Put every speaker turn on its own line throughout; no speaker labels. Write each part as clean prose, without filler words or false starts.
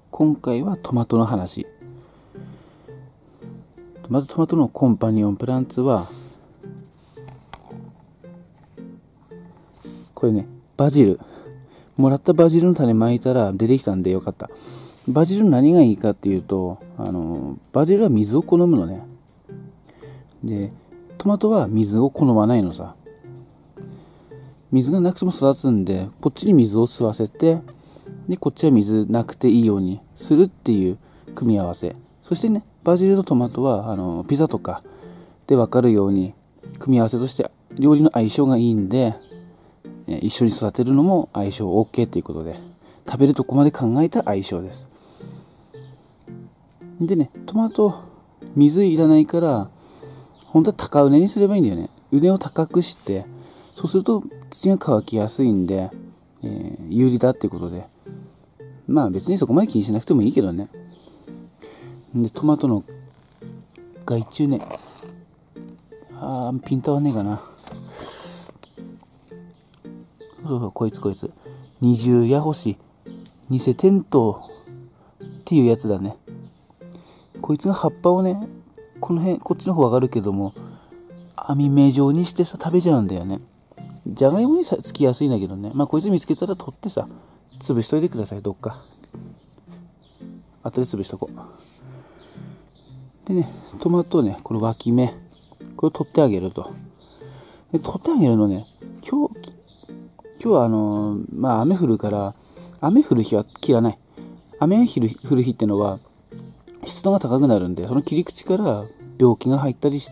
今回はトマトの話。まずトマトのコンパニオンプランツは、これね、バジル。もらったバジルの種まいたら出てきたんでよかった。バジル何がいいかっていうと、バジルは水を好むのね。で、トマトは水を好まないのさ。水がなくても育つんで、こっちに水を吸わせて、で、こっちは水なくていいようにするっていう組み合わせ。そしてね、バジルとトマトは、ピザとかでわかるように、組み合わせとして料理の相性がいいんで、一緒に育てるのも相性 OK ということで、食べるとこまで考えた相性です。でね、トマト、水いらないから、本当は高畝にすればいいんだよね。畝を高くして、そうすると土が乾きやすいんで、有利だっていうことで、まあ別にそこまで気にしなくてもいいけどね。で、トマトの害虫ね、ピント合わねえかな。そうこいつ。二重や星、偽テントっていうやつだね。こいつが葉っぱをね、この辺、こっちの方上がるけども、網目状にしてさ、食べちゃうんだよね。じゃがいもにさ、つきやすいんだけどね。まあこいつ見つけたら取ってさ、潰しといてください、どっか。後で潰しとこう。でね、トマトね、この脇芽、これを取ってあげると。で取ってあげるのね、今日はまあ雨降るから、雨降る日は切らない。雨が降る日ってのは、湿度が高くなるんで、その切り口から病気が入ったりして、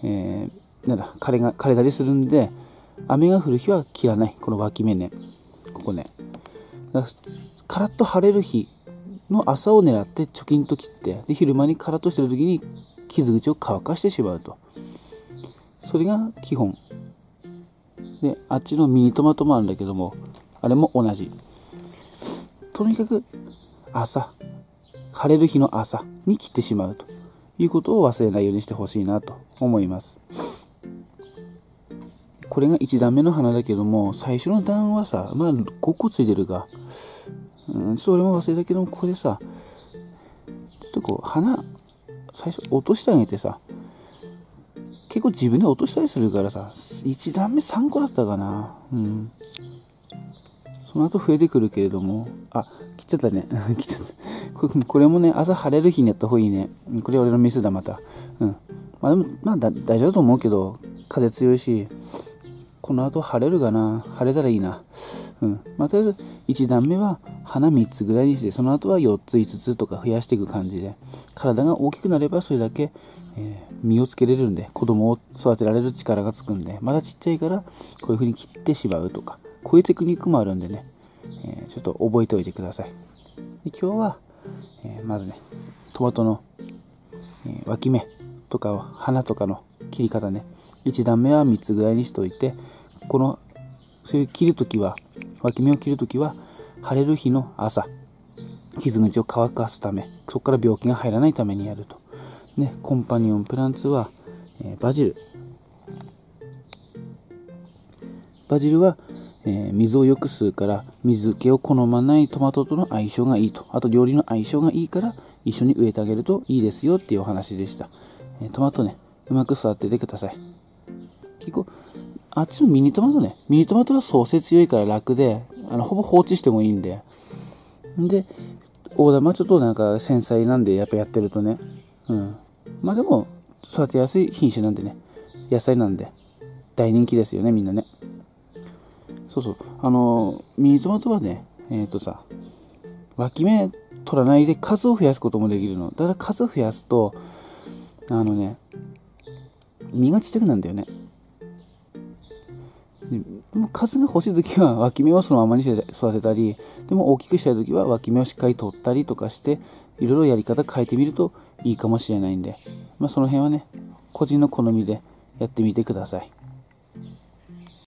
枯れたりするんで、雨が降る日は切らない。この脇芽ね。ここね。カラッと晴れる日の朝を狙ってチョキンと切って、で昼間にカラッとしてる時に傷口を乾かしてしまうと。それが基本。で、あっちのミニトマトもあるんだけども、あれも同じ。とにかく晴れる日の朝に切ってしまうということを忘れないようにしてほしいなと思います。これが1段目の花だけども、最初の段はさ、まあ5個ついてるが、ちょっと俺も忘れたけども、これさ、ちょっとこう花最初落としてあげてさ、結構自分で落としたりするからさ、1段目3個だったかな。その後増えてくるけれども、切っちゃったね。切っちゃった。これもね、朝晴れる日にやった方がいいね。これ俺のミスだ、また。まあでも、大丈夫だと思うけど、風強いし、この後晴れるかな。晴れたらいいな。まあ、とりあえず、1段目は花3つぐらいにして、その後は4つ、5つとか増やしていく感じで、体が大きくなればそれだけ、実をつけれるんで、子供を育てられる力がつくんで、まだちっちゃいから、こういう風に切ってしまうとか、こういうテクニックもあるんでね、ちょっと覚えておいてください。で今日は、まずね、トマトの、脇芽とか花とかの切り方ね、1段目は3つぐらいにしておいて、そういう切るときは、脇芽を切るときは、晴れる日の朝、傷口を乾かすため、そこから病気が入らないためにやると。ね、コンパニオンプランツは、バジル。バジルは、水をよく吸うから水気を好まないトマトとの相性がいいと。あと料理の相性がいいから一緒に植えてあげるといいですよっていうお話でした。トマトね、うまく育ててください。結構、あっちのミニトマトね。ミニトマトは創生強いから楽で、ほぼ放置してもいいんで。で、大玉ちょっとなんか繊細なんでやっぱやってるとね。まあでも、育てやすい品種なんでね。野菜なんで。大人気ですよね、みんなね。そうそう。ミニトマトはね、脇芽取らないで数を増やすこともできるの。だから数を増やすと、実がちっちゃくなるんだよね。でも数が欲しいときは脇芽をそのままにして育てたり、でも大きくしたいときは脇芽をしっかり取ったりとかして、いろいろやり方変えてみるといいかもしれないんで、その辺はね、個人の好みでやってみてください。